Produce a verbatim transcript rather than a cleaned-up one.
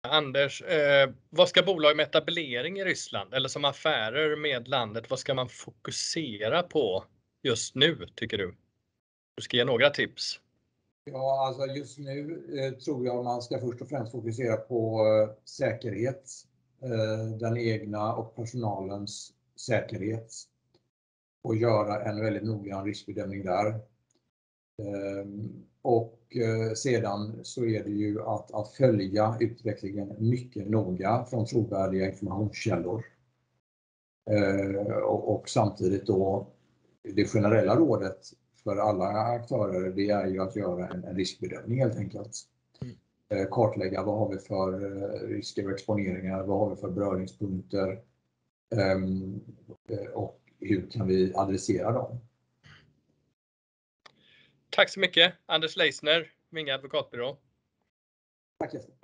Anders, eh, vad ska bolag med etablering i Ryssland eller som affärer med landet, vad ska man fokusera på just nu tycker du? Du ska ge några tips. Ja, alltså just nu eh, tror jag man ska först och främst fokusera på eh, säkerhet. Eh, den egna och personalens säkerhet. Och göra en väldigt noggrann riskbedömning där. Eh, och eh, sedan så är det ju att, att följa utvecklingen mycket noga från trovärdiga informationskällor. Eh, och, och samtidigt då det generella rådet för alla aktörer, det är ju att göra en, en riskbedömning helt enkelt. Mm. Kartlägga vad har vi för risker och exponeringar, vad har vi för beröringspunkter um, och hur kan vi adressera dem. Tack så mycket, Anders Leisner, Vinga advokatbyrå. Tack Jesper.